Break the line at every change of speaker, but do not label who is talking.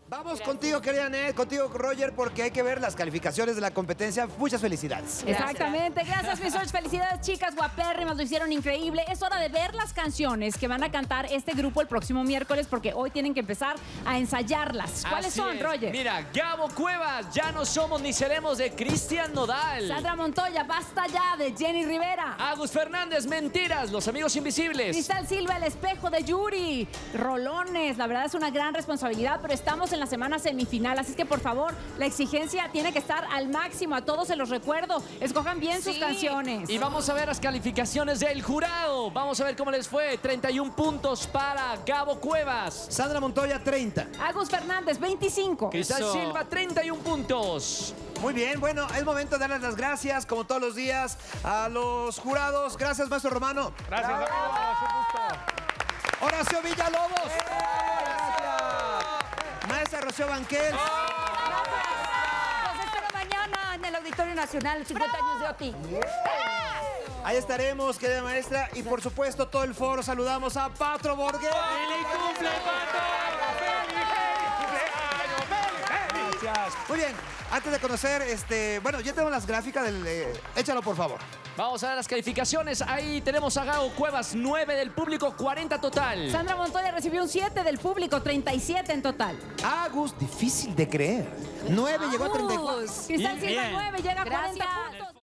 Vamos contigo, querida Net, contigo, Roger, porque hay que ver las calificaciones de la competencia. Muchas felicidades.
Exactamente. Gracias, mis George. Felicidades, chicas guapérrimas. Lo hicieron increíble. Es hora de ver las canciones que van a cantar este grupo el próximo miércoles, porque hoy tienen que empezar a ensayarlas. ¿Cuáles son, Roger?
Mira, Gabo Cuevas, Ya no somos ni seremos, de Cristian Nodal.
Sandra Montoya, Basta ya, de Jenny Rivera.
Agus Fernández, Mentiras, Los Amigos Invisibles.
Cristal Silva, El espejo, de Yuri. Rolones, la verdad es una gran responsabilidad, pero estamos en la semana semifinal, así que por favor, la exigencia tiene que estar al máximo. A todos se los recuerdo, escojan bien sus canciones.
Y vamos a ver las calificaciones del jurado. Vamos a ver cómo les fue. 31 puntos para Gabo Cuevas.
Sandra Montoya, 30.
Agus Fernández, 25.
Cristal Silva, 31 puntos.
Muy bien, bueno, es momento de darles las gracias, como todos los días, a los jurados. Gracias, maestro Romano.
Gracias, amigos. Un gusto.
Horacio Villalobos. Maestra Rocío Banquel.
Los espero mañana en el Auditorio Nacional, 50 años de OTI.
Ahí estaremos, querida maestra. Y por supuesto, todo el foro. Saludamos a Patro Borghetti.
¡Feliz cumple,
Gracias.
Muy bien, antes de conocer, bueno, ya tenemos las gráficas del... échalo, por favor.
Vamos a ver las calificaciones. Ahí tenemos a Gabo Cuevas, 9 del público, 40 total.
Sandra Montoya recibió un 7 del público, 37 en total.
Agus, difícil de creer. 9 llegó a 34.
Cristal Silva, 9, llega a 40
Gracias.
puntos.